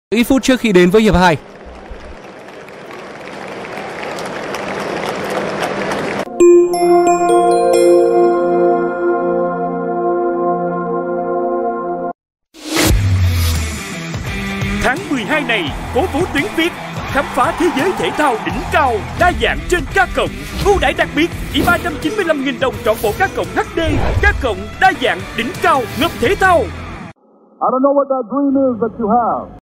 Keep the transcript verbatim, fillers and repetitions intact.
Ít phút trước khi đến với hiệp hai. Tháng mười hai này, cố vũ tuyến Việt khám phá thế giới thể thao đỉnh cao đa dạng trên K cộng. Ưu đãi đặc biệt chỉ ba trăm chín mươi lăm nghìn đồng trọn bộ K cộng hát đê. K cộng đa dạng đỉnh cao ngập thể thao. I don't know what that dream is that you have.